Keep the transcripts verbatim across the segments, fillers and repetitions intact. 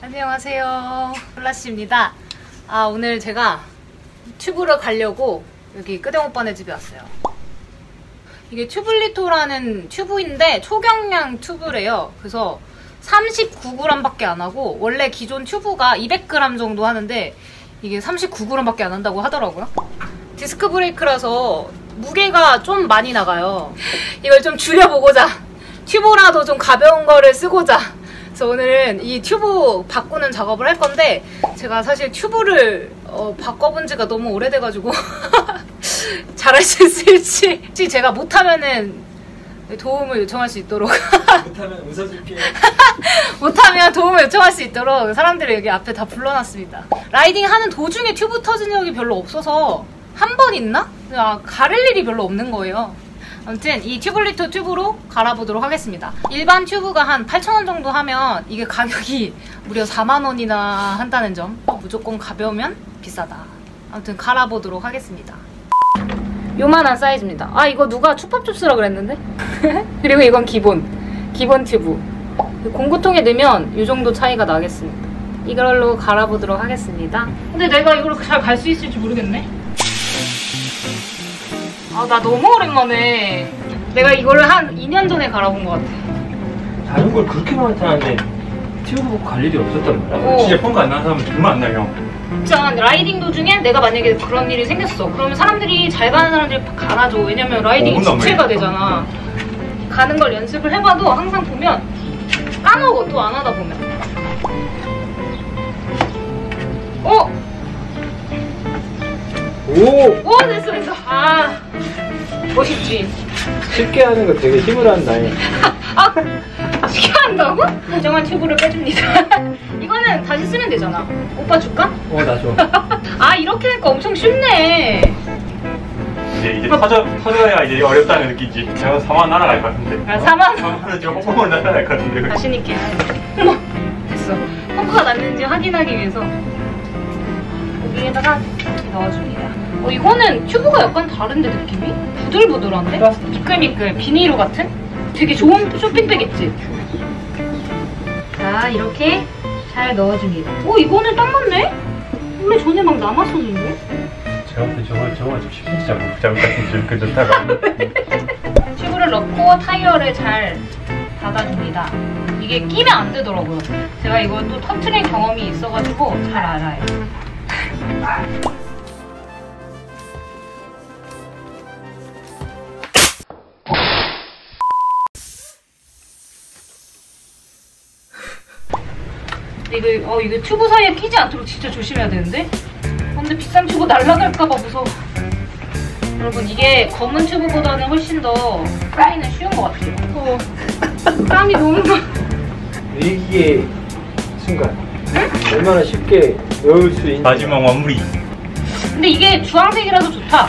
안녕하세요, 플라씨입니다. 아, 오늘 제가 튜브를 가려고 여기 끄댕 오빠네 집에 왔어요. 이게 튜블리토라는 튜브인데 초경량 튜브래요. 그래서 삼십구 그램 밖에 안 하고, 원래 기존 튜브가 이백 그램 정도 하는데 이게 삼십구 그램 밖에 안 한다고 하더라고요. 디스크 브레이크라서 무게가 좀 많이 나가요. 이걸 좀 줄여보고자, 튜브라도 좀 가벼운 거를 쓰고자, 그래서 오늘은 이 튜브 바꾸는 작업을 할 건데, 제가 사실 튜브를 어, 바꿔본 지가 너무 오래돼가지고 잘할 수 있을지, 제가 못하면은 도움을 요청할 수 있도록 못하면 웃어줄게. 못하면 도움을 요청할 수 있도록 사람들을 여기 앞에 다 불러놨습니다. 라이딩 하는 도중에 튜브 터진 적이 별로 없어서 한 번 있나? 아, 가릴 일이 별로 없는 거예요. 아무튼 이 튜블리토 튜브로 갈아보도록 하겠습니다. 일반 튜브가 한 팔천 원 정도 하면 이게 가격이 무려 사만 원이나 한다는 점. 무조건 가벼우면 비싸다. 아무튼 갈아보도록 하겠습니다. 요만한 사이즈입니다. 아, 이거 누가 추팝춥 쓰라 그랬는데? 그리고 이건 기본 기본 튜브. 공구통에 넣으면 이 정도 차이가 나겠습니다. 이걸로 갈아보도록 하겠습니다. 근데 내가 이걸로 잘 갈 수 있을지 모르겠네. 아, 나 너무 오랜만에. 내가 이거를 한 이 년 전에 갈아본 것 같아. 다른 걸 그렇게 많이 타는데 튜브 보고 갈 일이 없었단 말이야. 어. 진짜 펑크 안 나는 사람은 정말 안 나요. 진짜 라이딩 도중에 내가 만약에 그런 일이 생겼어. 그러면 사람들이, 잘 가는 사람들이 갈아줘. 왜냐면 라이딩이 어, 지체가 되잖아. 가는 걸 연습을 해봐도 항상 보면 까먹어, 또 안 하다 보면. 어? 오! 오, 됐어, 됐어. 아, 멋있지? 쉽게 하는 거 되게 힘을 한다. 아, 쉽게 한다고? 다정한 튜브를 빼줍니다. 이거는 다시 쓰면 되잖아. 오빠 줄까? 어, 나 줘. 아, 이렇게 하니까 엄청 쉽네. 이제 이제 터져, 터져야 이제 어렵다는 느끼지. 제가 사만 날아갈 것 같은데. 아, 사만? 사만은 지금 뽕뽕을 날아갈 것 같은데. 자신있게. 어머, 됐어. 펌프가 났는지 확인하기 위해서 여기에다가 이렇게 넣어줍니다. 어, 이거는 튜브가 약간 다른데, 느낌이? 부들부들한데? 미끌미끌, 비닐로 같은? 되게 좋은 쇼핑백 있지? 자, 이렇게 잘 넣어줍니다. 오, 이거는 딱 맞네? 원래 전에 막 남았었는데? 제가 볼때 저거, 저거 좀 쉽지 않고 부자국 같은 그 좋다가. 튜브를 넣고 타이어를 잘 닫아줍니다. 이게 끼면 안 되더라고요. 제가 이걸 또 터트린 경험이 있어가지고 잘 알아요. 이거, 어, 이거 튜브 사이에 끼지 않도록 진짜 조심해야 되는데? 어, 근데 비싼 튜브 날아갈까봐 무서워. 여러분, 이게 검은 튜브보다는 훨씬 더 까기는 쉬운 것 같아요. 어, 땀이 너무 많아. 위기의 순간. 응? 얼마나 쉽게 외울 수 있는. 마지막 마무리. 근데 이게 주황색이라서 좋다.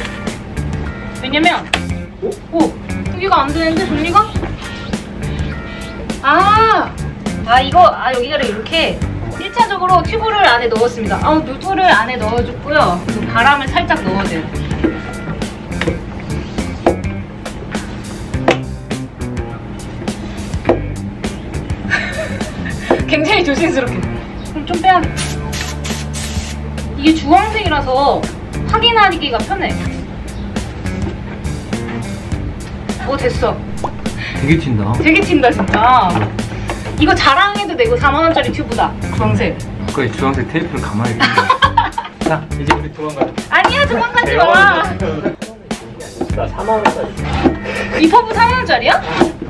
왜냐면, 오? 오, 여기가 안 되는데, 정리가? 아! 아, 이거, 아, 여기를 이렇게 일 차적으로 튜브를 안에 넣었습니다. 아, 튜브를 안에 넣어줬고요. 그리고 바람을 살짝 넣어줘요. 굉장히 조심스럽게. 그럼 좀 빼야 돼. 이게 주황색이라서 확인하기가 편해. 오, 됐어. 되게 튄다. 되게 튄다, 진짜. 이거 자랑해도 되고 사만 원짜리 튜브다. 주황색. 아까 주황색 테이프를 감아야겠다. 자, 이제 우리 도망가자. 아니야, 도망가지 마. 나 사만 원짜리. 이 퍼프 사만 원짜리야?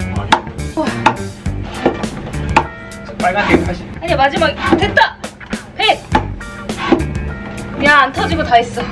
빨간색 팔십. 아니야, 마지막. 됐다! 백! 야, 안 터지고 다 했어.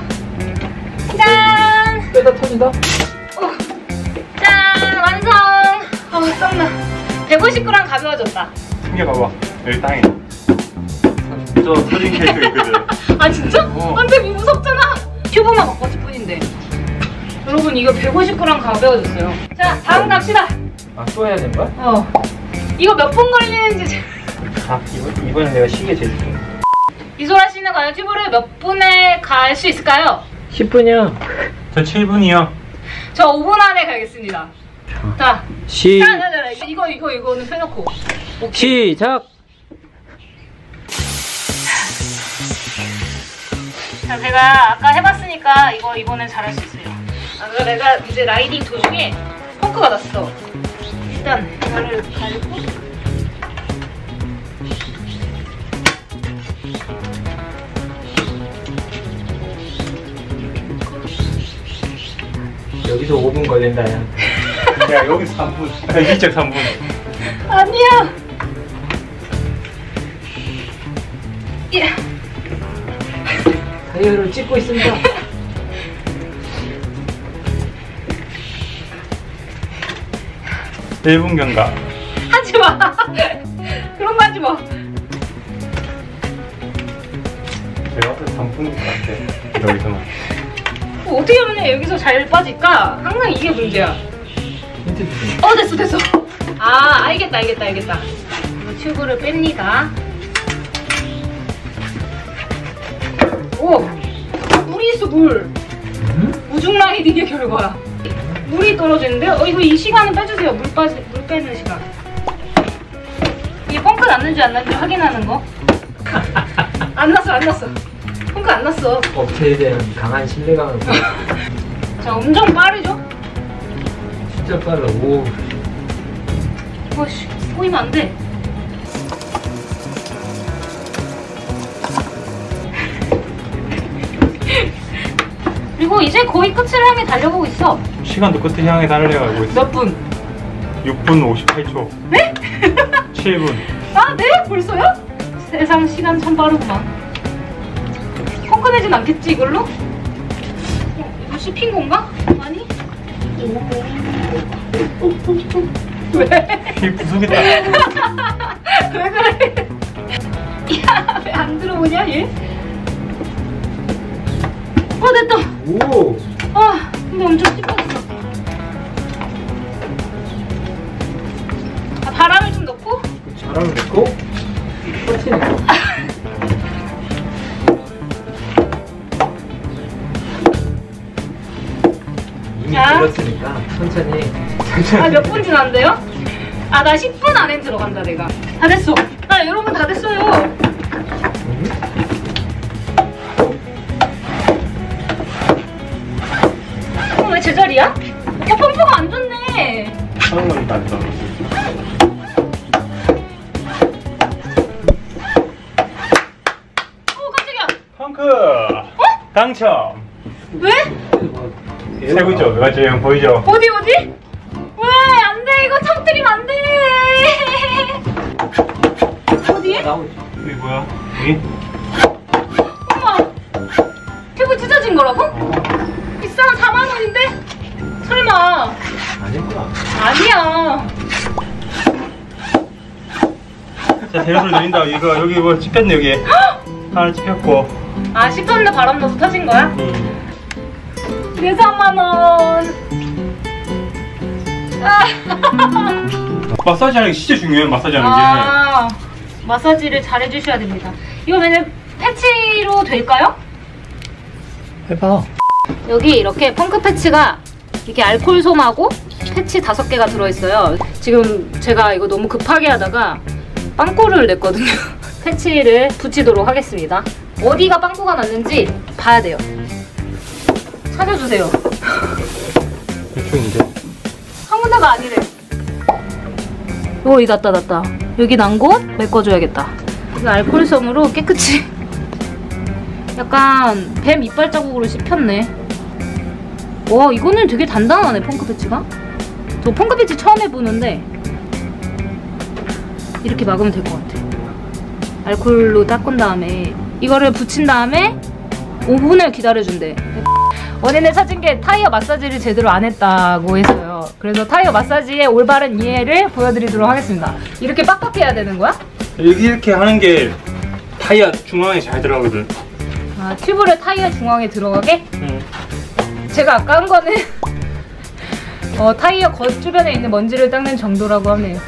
짠! 빼다 터진다? 어. 짠! 완성! 어, 땀나. 백오십 그램 가벼워졌다. 숨겨봐봐. 여기 땅에. 저 터진 케이크 있거든. 아, 진짜? 어. 근데 무섭잖아. 튜브만 바꿨을 뿐인데. 여러분, 이거 백오십 그램 가벼워졌어요. 자, 다음 갑시다. 아, 또 해야 되는 거야? 어. 이거 몇 분 걸리는지. 아, 이번, 이번엔 내가 시계 재줄게. 이소라 씨는 과연 튜브를 몇 분에 갈 수 있을까요? 십 분이요. 저 칠 분이요. 저 오 분 안에 가겠습니다. 자, 시... 자, 자, 자, 이거, 이거, 이거는 펴놓고. 오케이. 시작! 자, 제가 아까 해봤으니까 이거 이번엔 잘할 수 있어요. 아, 내가 이제 라이딩 도중에 펑크가 났어. 일단 이거를 갈고 여기서 오 분 걸린다, 야. 야, 여기서 삼 분. 일찍 삼 분. 아니야. 예. 타이어를 찍고 있습니다. 일 분 경과. 하지 마. 그런 거 하지 마. 제가 봤을 때 삼 분인 것 같아. 여기서만. 뭐 어떻게 하면 여기서 잘 빠질까? 항상 이게 문제야. 힌트 주세요. 어, 됐어, 됐어. 아, 알겠다, 알겠다, 알겠다. 이거 튜브를 뺍니다. 오! 물이 있어, 물. 음? 우중 라이딩의 결과야. 물이 떨어지는데? 어, 이거 이 시간은 빼주세요. 물 빠지, 물 빼는 시간. 이게 펑크 났는지 안 났는지 확인하는 거. 안 났어, 안 났어. 펑크 안 났어. 업체에 대한 강한 신뢰감을 보여. 자, 엄청 빠르죠? 진짜 빨라. 오. 어씨, 보이면 안 돼. 그리고 이제 거의 끝을 향해 달려보고 있어. 시간도 끝을 향해 달려가고 있어. 몇 분? 육 분 오십팔 초. 네? 칠 분. 아, 네? 벌써요? 세상 시간 참 빠르구만. 펑크내진 않겠지, 이걸로? 어, 이거 씹힌 건가? 아니? 왜? 이 부수겠다. 왜 그래? 야, 왜 안 들어오냐, 얘? 어, 됐다. 오. 아, 근데 엄청 씹혔어. 아, 바람을 좀 넣고? 바람을 넣고 터치네. 이미 자. 들었으니까 천천히. 아, 몇 분 지났는데요? 아, 나 십 분 안에 들어간다, 내가. 다 됐어. 아, 여러분 다 됐어요. 음? 어, 왜 제자리야? 오빠 펌프가 안 좋네. 하는 건다 안 들어. 어, 깜짝이야. 펑크. 당첨. 왜? 세 분죠? 맞죠? 형 보이죠? 어디, 어디? 왜? 안 돼. 이거 터뜨리면 안 돼. 어디에? 나오지. 여기 뭐야? 여기? 엄마. 튜브 찢어진 거라고? 비싼 사만 원인데? 설마. 아닐까? 아니야. 자, 대여소리 들린다. 이거, 여기 뭐 찝혔네, 여기. 하나 찝혔고. 아, 씹혔는데 바람 넣어서 터진 거야? 음. 내 사만 원. 마사지 하는 게 진짜 중요해, 마사지 하는 게. 아, 마사지를 잘 해주셔야 됩니다. 이거 왜냐면 패치로 될까요? 해봐. 여기 이렇게 펑크 패치가 이렇게 알콜 솜하고 패치 다섯 개가 들어있어요. 지금 제가 이거 너무 급하게 하다가 빵꾸를 냈거든요. 패치를 붙이도록 하겠습니다. 어디가 빵꾸가 났는지 봐야 돼요. 찾아주세요. 이쪽인데. 한 군데가 아니래. 오, 이 났다 났다. 여기 난 곳 메꿔줘야겠다. 이거 알콜 솜으로 깨끗이. 약간 뱀 이빨 자국으로 씹혔네. 와, 이거는 되게 단단하네, 펑크 패치가. 저 펑크 패치 처음 해보는데 이렇게 막으면 될 것 같아. 알콜로 닦은 다음에 이거를 붙인 다음에 오 분을 기다려준대. 원인을 찾은 게 타이어 마사지를 제대로 안 했다고 해서요. 그래서 타이어 마사지의 올바른 이해를 보여드리도록 하겠습니다. 이렇게 빡빡해야 되는 거야? 여기 이렇게 하는 게 타이어 중앙에 잘 들어가거든. 아, 튜브를 타이어 중앙에 들어가게? 응. 제가 아까 한 거는 어, 타이어 겉 주변에 있는 먼지를 닦는 정도라고 하네요.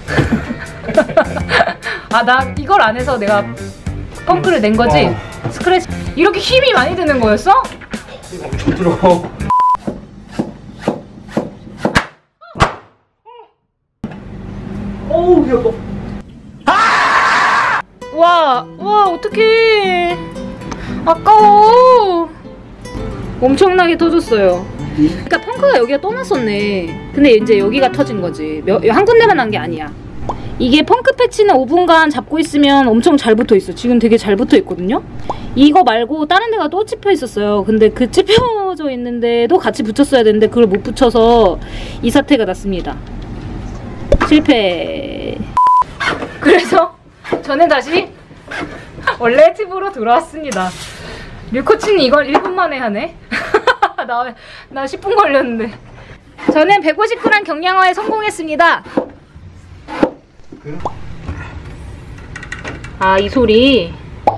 아, 나 이걸 안 해서 내가 펑크를 낸 거지? 어. 스크래치. 이렇게 힘이 많이 드는 거였어? 엄청 들어. 어우, 여보. 와, 와, 어떡해. 아까워. 엄청나게 터졌어요. 그러니까 펑크가 여기가 또 났었네. 근데 이제 여기가 터진 거지. 한 군데만 난 게 아니야. 이게 펑크 패치는 오 분간 잡고 있으면 엄청 잘 붙어 있어. 지금 되게 잘 붙어 있거든요. 이거 말고 다른 데가 또 찝혀 있었어요. 근데 그 찝혀져 있는데도 같이 붙였어야 되는데 그걸 못 붙여서 이 사태가 났습니다. 실패. 그래서 저는 다시 원래 팁으로 돌아왔습니다. 밀코치는 이걸 일 분 만에 하네. 나, 나 십 분 걸렸는데. 저는 백오십 그램 경량화에 성공했습니다. 아, 이 소리.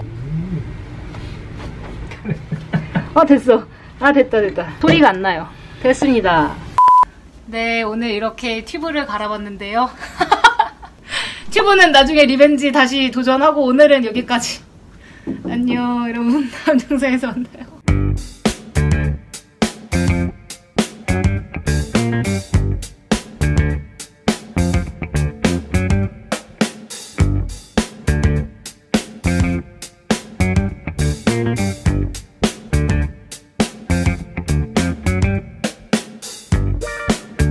아, 됐어. 아, 됐다, 됐다. 소리가 안 나요. 됐습니다. 네, 오늘 이렇게 튜브를 갈아봤는데요. 튜브는 나중에 리벤지 다시 도전하고 오늘은 여기까지. 안녕, 여러분. 다음 영상에서 만나요.